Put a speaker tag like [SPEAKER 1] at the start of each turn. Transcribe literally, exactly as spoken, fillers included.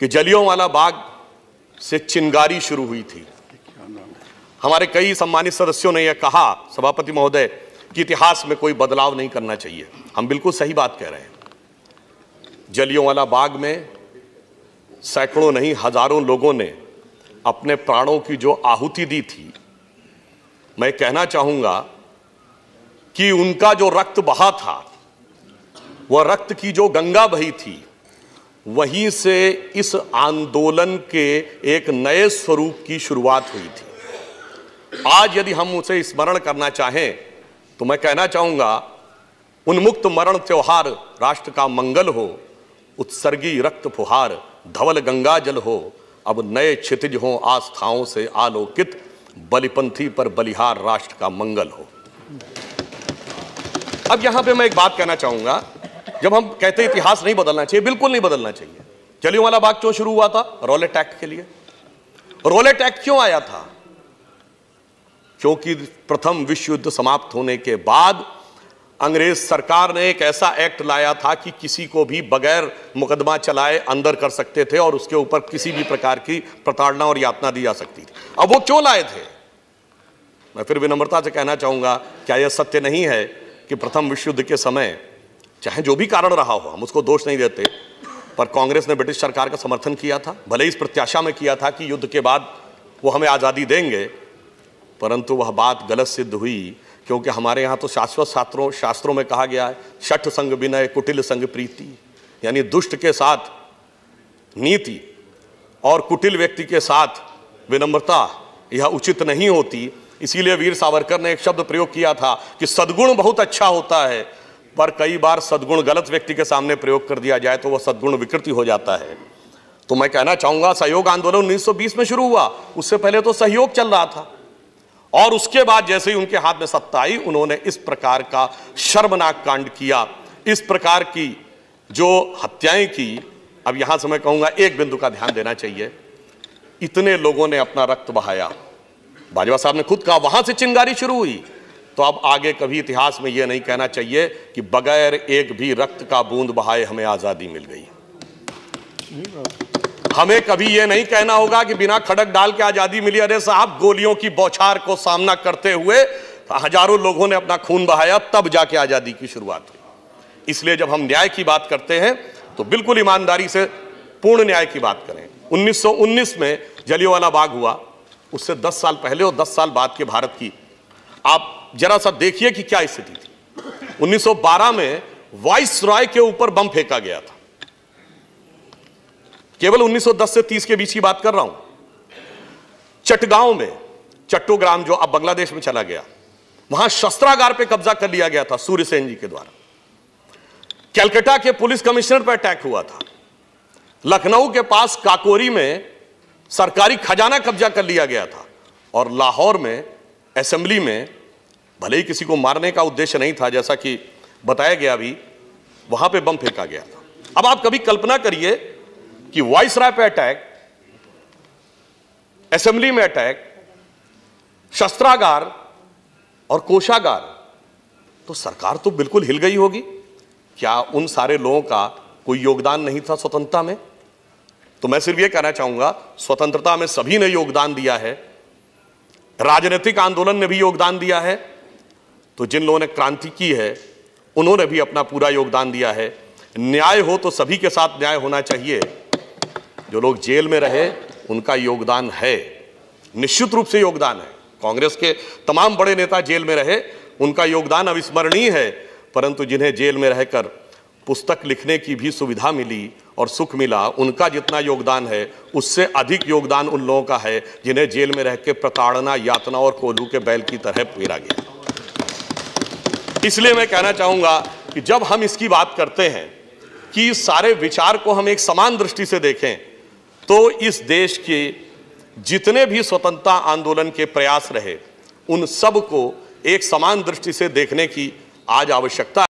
[SPEAKER 1] कि जलियांवाला बाग से चिंगारी शुरू हुई थी। हमारे कई सम्मानित सदस्यों ने यह कहा, सभापति महोदय, कि इतिहास में कोई बदलाव नहीं करना चाहिए। हम बिल्कुल सही बात कह रहे हैं। जलियांवाला बाग में सैकड़ों नहीं हजारों लोगों ने अपने प्राणों की जो आहुति दी थी, मैं कहना चाहूंगा कि उनका जो रक्त बहा था, वह रक्त की जो गंगा बही थी, वहीं से इस आंदोलन के एक नए स्वरूप की शुरुआत हुई थी। आज यदि हम उसे स्मरण करना चाहें तो मैं कहना चाहूंगा, उन्मुक्त मरण त्योहार राष्ट्र का मंगल हो, उत्सर्गी रक्त फुहार धवल गंगा जल हो, अब नए क्षितिज हो आस्थाओं से आलोकित, बलिपंथी पर बलिहार राष्ट्र का मंगल हो। अब यहां पे मैं एक बात कहना चाहूंगा, जब हम कहते हैं इतिहास नहीं बदलना चाहिए, बिल्कुल नहीं बदलना चाहिए। जलियांवाला बाग क्यों शुरू हुआ था? रॉलेट एक्ट के लिए। रॉलेट एक्ट क्यों आया था? क्योंकि प्रथम विश्व युद्ध समाप्त होने के बाद अंग्रेज सरकार ने एक ऐसा एक्ट लाया था कि किसी को भी बगैर मुकदमा चलाए अंदर कर सकते थे और उसके ऊपर किसी भी प्रकार की प्रताड़ना और यातना दी जा सकती थी। अब वो क्यों लाए थे? मैं फिर विनम्रता से कहना चाहूंगा, क्या यह सत्य नहीं है कि प्रथम विश्व युद्ध के समय, चाहे जो भी कारण रहा हो, हम उसको दोष नहीं देते, पर कांग्रेस ने ब्रिटिश सरकार का समर्थन किया था। भले इस प्रत्याशा में किया था कि युद्ध के बाद वो हमें आज़ादी देंगे, परंतु वह बात गलत सिद्ध हुई, क्योंकि हमारे यहाँ तो शाश्वत शास्त्रों शास्त्रों में कहा गया है, शठ संग विनय कुटिल संग प्रीति, यानी दुष्ट के साथ नीति और कुटिल व्यक्ति के साथ विनम्रता यह उचित नहीं होती। इसीलिए वीर सावरकर ने एक शब्द प्रयोग किया था कि सद्गुण बहुत अच्छा होता है, पर कई बार सद्गुण गलत व्यक्ति के सामने प्रयोग कर दिया जाए तो वह सद्गुण विकृति हो जाता है। तो मैं कहना चाहूंगा, सहयोग आंदोलन उन्नीस सौ बीस में शुरू हुआ, उससे पहले तो सहयोग चल रहा था, और उसके बाद जैसे ही उनके हाथ में सत्ता आई, उन्होंने इस प्रकार का शर्मनाक कांड किया, इस प्रकार की जो हत्याएं की। अब यहां से मैं कहूंगा, एक बिंदु का ध्यान देना चाहिए, इतने लोगों ने अपना रक्त बहाया, बाजवा साहब ने खुद कहा वहां से चिंगारी शुरू हुई, तो अब आगे कभी इतिहास में यह नहीं कहना चाहिए कि बगैर एक भी रक्त का बूंद बहाए हमें आजादी मिल गई। हमें कभी यह नहीं कहना होगा कि बिना खड़क डाल के आजादी मिली। अरे साहब, गोलियों की बौछार को सामना करते हुए हजारों लोगों ने अपना खून बहाया, तब जाके आजादी की शुरुआत हुई। इसलिए जब हम न्याय की बात करते हैं तो बिल्कुल ईमानदारी से पूर्ण न्याय की बात करें। उन्नीस सौ उन्नीस में जलियांवाला बाग हुआ, उससे दस साल पहले और दस साल बाद के भारत की आप जरा सा देखिए कि क्या स्थिति थी। उन्नीस सौ बारह में वाइस रॉय के ऊपर बम फेंका गया था। केवल उन्नीस सौ दस से तीस के बीच की बात कर रहा हूं। चटगांव में, चट्टोग्राम जो अब बांग्लादेश में चला गया, वहां शस्त्रागार पे कब्जा कर लिया गया था सूर्यसेन जी के द्वारा। कलकत्ता के पुलिस कमिश्नर पर अटैक हुआ था। लखनऊ के पास काकोरी में सरकारी खजाना कब्जा कर लिया गया था, और लाहौर में असेंबली में, भले ही किसी को मारने का उद्देश्य नहीं था, जैसा कि बताया गया अभी, वहां पे बम फेंका गया था। अब आप कभी कल्पना करिए कि वाइसराय पे अटैक, असेंबली में अटैक, शस्त्रागार और कोषागार, तो सरकार तो बिल्कुल हिल गई होगी। क्या उन सारे लोगों का कोई योगदान नहीं था स्वतंत्रता में? तो मैं सिर्फ यह कहना चाहूंगा, स्वतंत्रता में सभी ने योगदान दिया है, राजनीतिक आंदोलन ने भी योगदान दिया है, तो जिन लोगों ने क्रांति की है उन्होंने भी अपना पूरा योगदान दिया है। न्याय हो तो सभी के साथ न्याय होना चाहिए। जो लोग जेल में रहे उनका योगदान है, निश्चित रूप से योगदान है। कांग्रेस के तमाम बड़े नेता जेल में रहे, उनका योगदान अविस्मरणीय है, परंतु जिन्हें जेल में रहकर पुस्तक लिखने की भी सुविधा मिली और सुख मिला, उनका जितना योगदान है उससे अधिक योगदान उन लोगों का है जिन्हें जेल में रह के प्रताड़ना, यातना और कोल्हू के बैल की तरह पेरा गया। इसलिए मैं कहना चाहूंगा कि जब हम इसकी बात करते हैं कि सारे विचार को हम एक समान दृष्टि से देखें, तो इस देश के जितने भी स्वतंत्रता आंदोलन के प्रयास रहे, उन सब को एक समान दृष्टि से देखने की आज आवश्यकता